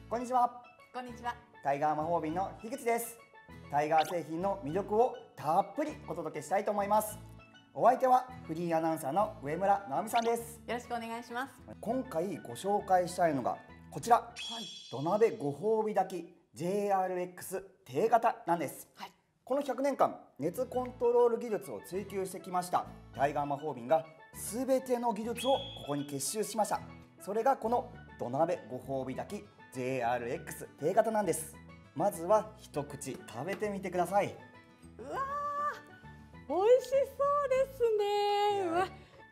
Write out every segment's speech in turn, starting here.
こんにちは。 こんにちは。 タイガー魔法瓶の樋口です。タイガー製品の魅力をたっぷりお届けしたいと思います。お相手はフリーアナウンサーの上村直美さんです。 よろしくお願いします。 今回ご紹介したいのがこちら、土鍋ご褒美炊き JRX 低型なんです。この100年間熱コントロール技術を追求してきましたタイガー魔法瓶が全ての技術をここに結集しました。それがこの土鍋ご褒美炊き JRX 低型なんです。まずは一口食べてみてください。 うわー、美味しそうですね。うわ、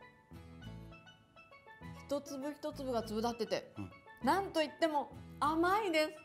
一粒一粒が粒立ってて、なんといっても甘いです。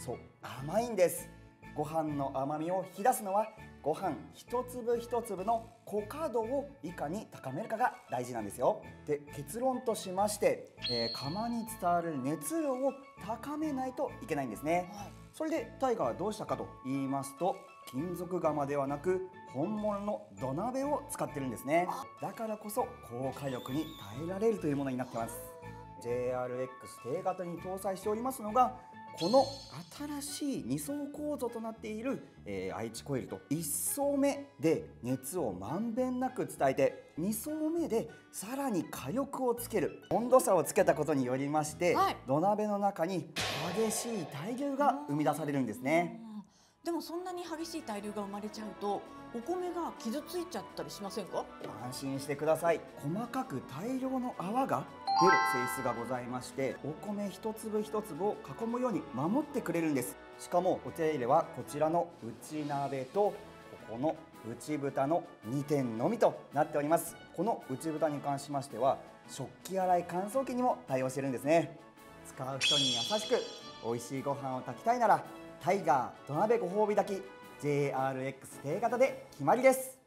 そう、甘いんです。ご飯の甘みを引き出すのはご飯一粒一粒の固化度をいかに高めるかが大事なんですよ。で、結論としまして、釜に伝わる熱量を高めないといけないんですね。それでタイガーはどうしたかと言いますと、金属釜ではなく本物の土鍋を使ってるんですね。だからこそ高火力に耐えられるというものになってます。 JRX 低型に搭載しておりますのがこの新しい2層構造となっている、愛知コイルと1層目で熱をまんべんなく伝えて、2層目でさらに火力をつける温度差をつけたことによりまして、土鍋の中に激しい対流が生み出されるんですね。 でもそんなに激しい対流が生まれちゃうとお米が傷ついちゃったりしませんか？ 安心してください。細かく大量の泡が出る性質がございまして、お米一粒一粒を囲むように守ってくれるんです。しかもお手入れはこちらの内鍋とここの内蓋の2点のみとなっております。この内蓋に関しましては食器洗い乾燥機にも対応してるんですね。使う人に優しく美味しいご飯を炊きたいならタイガー土鍋ご褒美炊き JRX 低型で決まりです。